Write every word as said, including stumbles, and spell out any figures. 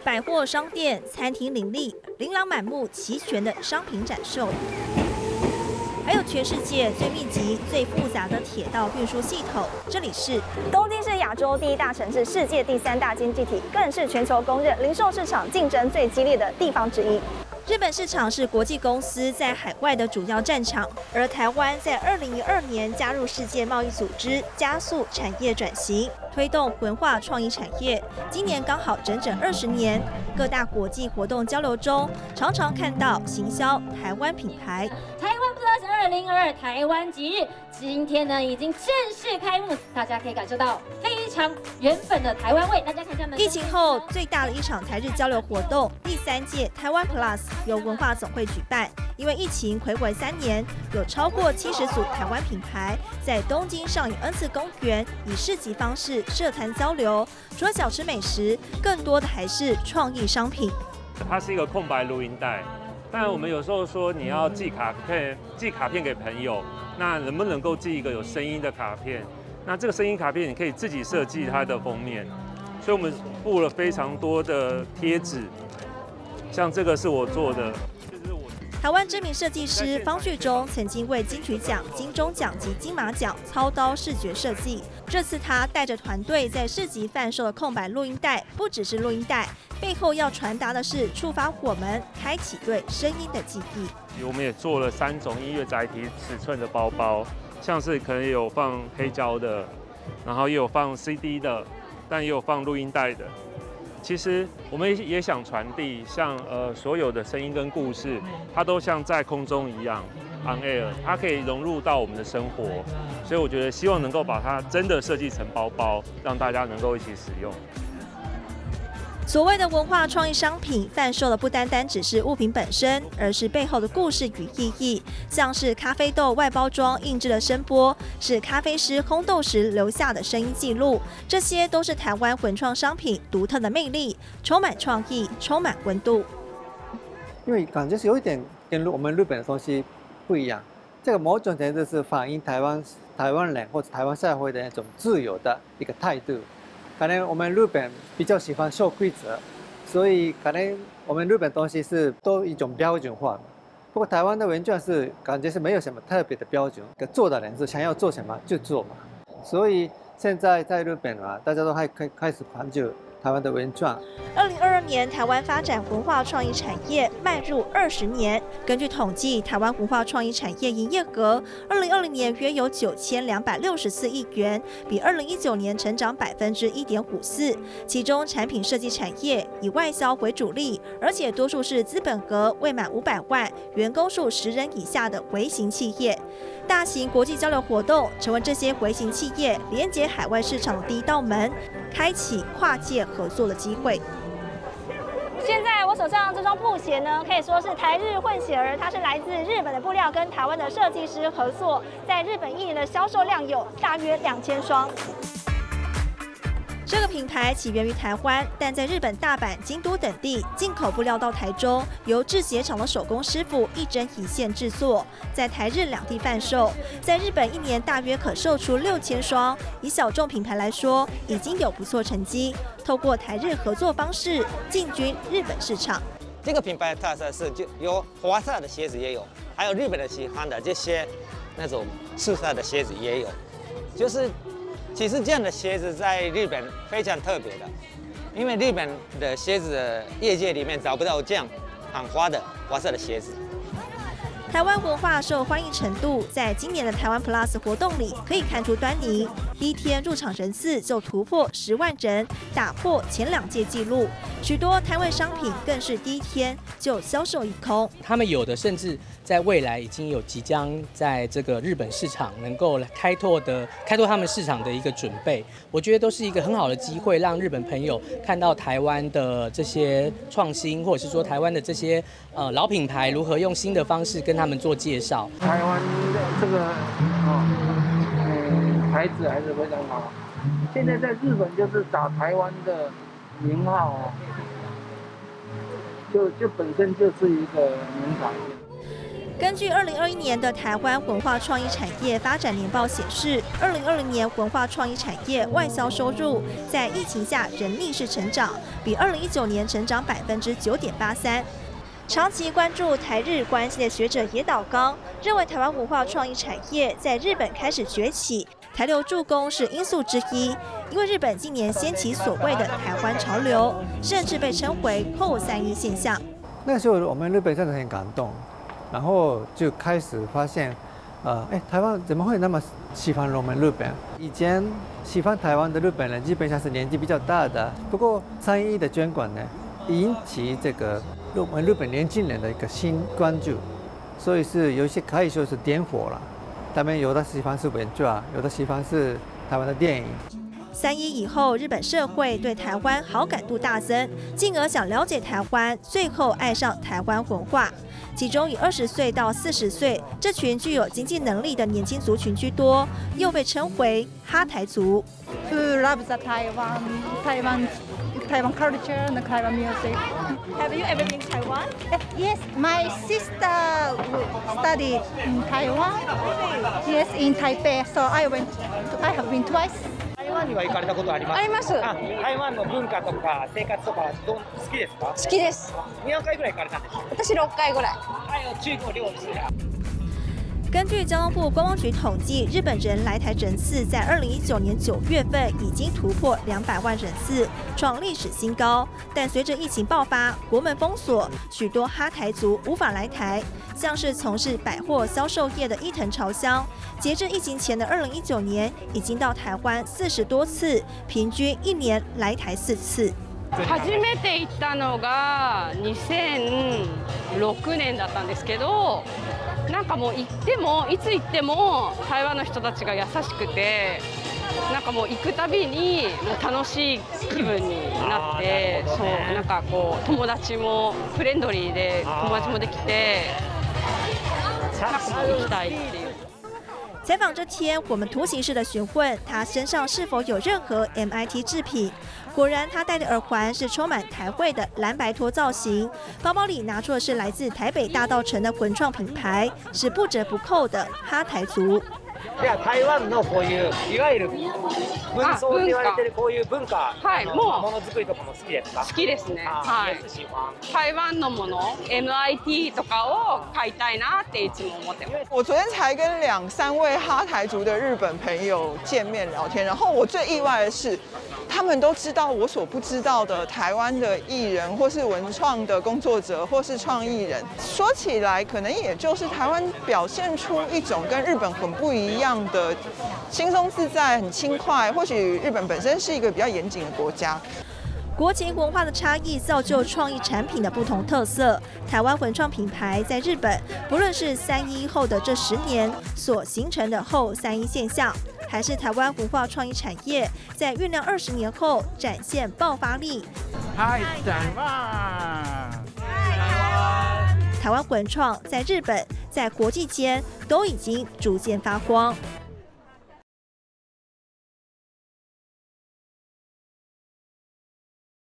百货商店、餐厅林立，琳琅满目、齐全的商品展售。还有全世界最密集、最复杂的铁道运输系统，这里是东京是亚洲第一大城市，世界第三大经济体，更是全球公认零售市场竞争最激烈的地方之一。 日本市场是国际公司在海外的主要战场，而台湾在二零一二年加入世界贸易组织，加速产业转型，推动文化创意产业。今年刚好整整二十年，各大国际活动交流中，常常看到行销台湾品牌。 台湾 Plus 二零二二台湾即日，今天呢已经正式开幕，大家可以感受到非常原本的台湾味。大家看一下呢， 疫情后最大的一场台日交流活动，第三届台湾 Plus 由文化总会举办。因为疫情睽违三年，有超过七十组台湾品牌在东京上野恩赐公园以市集方式设摊交流。除了小吃美食，更多的还是创意商品。 它是一个空白录音带。但我们有时候说你要寄卡片，寄卡片给朋友，那能不能够寄一个有声音的卡片？那这个声音卡片你可以自己设计它的封面，所以我们附了非常多的贴纸，像这个是我做的。 台湾知名设计师方旭中曾经为金曲奖、金钟奖及金马奖操刀视觉设计。这次他带着团队在市集贩售的空白录音带，不只是录音带，背后要传达的是触发我们开启对声音的记忆。 我们也做了三种音乐载体尺寸的包包，像是可能有放黑胶的，然后也有放 C D 的，但也有放录音带的。其实我们也想传递，像呃所有的声音跟故事，它都像在空中一样 on air， 它可以融入到我们的生活，所以我觉得希望能够把它真的设计成包包，让大家能够一起使用。 所谓的文化创意商品贩售的不单单只是物品本身，而是背后的故事与意义。像是咖啡豆外包装印制的声波，是咖啡师烘豆时留下的声音记录，这些都是台湾文创商品独特的魅力，充满创意，充满温度。 因为感觉是有一点跟我们日本的东西不一样，这个某种程度是反映台湾台湾人或者台湾社会的那种自由的一个态度。可能我们日本比较喜欢守规则，所以可能我们日本东西是都一种标准化。不过台湾的文创是感觉是没有什么特别的标准，做的人是想要做什么就做嘛。所以现在在日本啊，大家都还开开始关注台湾的文创。 二零二二年，台湾发展文化创意产业迈入二十年。根据统计，台湾文化创意产业营业额，二零二零年约有九千两百六十四亿元，比二零一九年成长百分之一点五四。其中，产品设计产业以外销为主力，而且多数是资本额未满五百万、员工数十人以下的微型企业。大型国际交流活动成为这些微型企业连接海外市场的第一道门，开启跨界合作的机会。 现在我手上这双布鞋呢，可以说是台日混血儿，它是来自日本的布料，跟台湾的设计师合作，在日本一年的销售量有大约两千双。 这个品牌起源于台湾，但在日本大阪、京都等地进口布料到台中，由制鞋厂的手工师傅一针一线制作，在台日两地贩售。在日本一年大约可售出六千双，以小众品牌来说，已经有不错成绩。透过台日合作方式进军日本市场。 这个品牌的特色是就有华色的鞋子也有，还有日本的喜欢的这些那种素色的鞋子也有，就是。其实这样的鞋子在日本非常特别的，因为日本的鞋子的业界里面找不到这样很花的花色的鞋子。 台湾文化受欢迎程度，在今年的台湾 Plus 活动里可以看出端倪。第一天入场人次就突破十万人，打破前两届纪录。许多台湾商品更是第一天就销售一空。 他们有的甚至在未来已经有即将在这个日本市场能够开拓的开拓他们市场的一个准备。我觉得都是一个很好的机会，让日本朋友看到台湾的这些创新，或者是说台湾的这些呃老品牌如何用新的方式跟他们做介绍。 台湾的这个哦，嗯，牌子还是非常好。现在在日本就是打台湾的名号哦，就就本身就是一个名牌。 根据二零二一年的台湾文化创意产业发展年报显示，二零二零年文化创意产业外销收入在疫情下仍逆势成长，比二零一九年成长百分之九点八三。长期关注台日关系的学者野岛刚认为，台湾文化创意产业在日本开始崛起，台流助攻是因素之一。因为日本近年掀起所谓的台湾潮流，甚至被称为后三一现象。 那时候我们日本真的很感动。然后就开始发现，呃，哎，台湾怎么会那么喜欢我们日本？以前喜欢台湾的日本人基本上是年纪比较大的，不过三一的捐款呢，引起这个我们日本年轻人的一个新关注，所以是有一些可以说是点火了。他们有的喜欢是原作，有的喜欢是台湾的电影。 三一以后，日本社会对台湾好感度大增，进而想了解台湾，最后爱上台湾文化。其中以二十岁到四十岁这群具有经济能力的年轻族群居多，又被称为哈台族。 To love the Taiwan, Taiwan, Taiwan culture and Taiwan music. Have you ever been to Taiwan? Yes, my sister studied in Taiwan. Yes, in Taipei. So I went. I have been twice. 台湾には行かれたことありますか？ あります。 台湾の文化とか生活とかどう好きですか？ 好きです。 何回ぐらい行かれたんですか？ 私六回ぐらい。 还有去过六次。 根据交通部观光局统计，日本人来台人次在二零一九年九月份已经突破两百万人次，创历史新高。但随着疫情爆发，国门封锁，许多哈台族无法来台。像是从事百货销售业的伊藤朝香，截至疫情前的二零一九年，已经到台湾四十多次，平均一年来台四次。 初めて行ったのがにせんろくねんだったんですけど、なんかもう行ってもいつ行っても台湾の人たちが優しくて、なんかもう行くたびにもう楽しい気分になって、そうなんかこう友達もフレンドリーで友達もできて、なんかもう行きたいっていう。 采访这天，我们图形式的询问他身上是否有任何 M I T 制品。果然，他戴的耳环是充满台味的蓝白拖造型，包包里拿出的是来自台北大稻埕的文创品牌，是不折不扣的哈台族。 じゃあ台湾のこういういわゆる文装って言われてるこういう文化、はいもうものづくりとかも好きですか？ 好きですね。はい。台湾のもの M I T とかを買いたいなっていつも思ってます。 我昨天才跟两三位哈台族的日本朋友见面聊天，然后我最意外的是，他们都知道我所不知道的台湾的艺人，或是文创的工作者，或是创意人。说起来，可能也就是台湾表现出一种跟日本很不一样的轻松自在、很轻快。或许日本本身是一个比较严谨的国家。 国情文化的差异造就创意产品的不同特色。台湾文创品牌在日本，不论是三一后的这十年所形成的后三一现象，还是台湾文化创意产业在酝酿二十年后展现爆发力。 嗨，台湾！ 台湾文创在日本、在国际间都已经逐渐发光。